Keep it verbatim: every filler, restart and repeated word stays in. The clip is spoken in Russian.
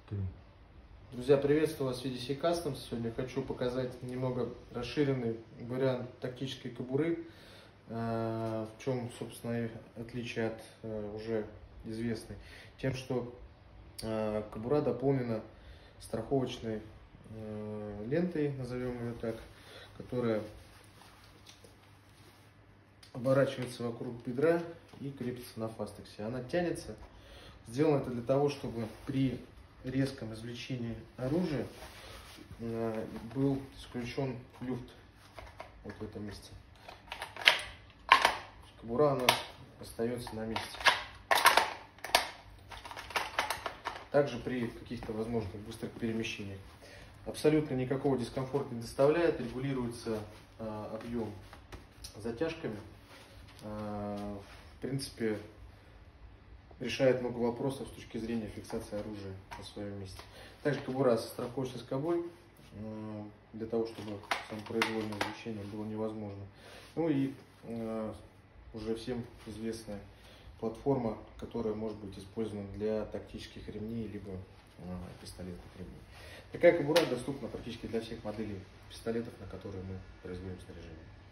Три. Друзья, приветствую вас в ви ди си Customs. Сегодня хочу показать немного расширенный вариант тактической кобуры. В чем, собственно, и отличие от уже известной. Тем, что кобура дополнена страховочной лентой, назовем ее так, которая оборачивается вокруг бедра и крепится на фастексе. Она тянется. Сделано это для того, чтобы при резком извлечении оружия был исключен люфт вот в этом месте. Кобура у нас остается на месте. Также при каких-то возможных быстрых перемещениях абсолютно никакого дискомфорта не доставляет. Регулируется э, объем затяжками. Э, в принципе, решает много вопросов с точки зрения фиксации оружия на своем месте. Также кобура со страховочной скобой, э, для того, чтобы самопроизвольное извлечение было невозможно. Ну и э, уже всем известная платформа, которая может быть использована для тактических ремней либо э, пистолетных ремней. Такая кобура доступна практически для всех моделей пистолетов, на которые мы производим снаряжение.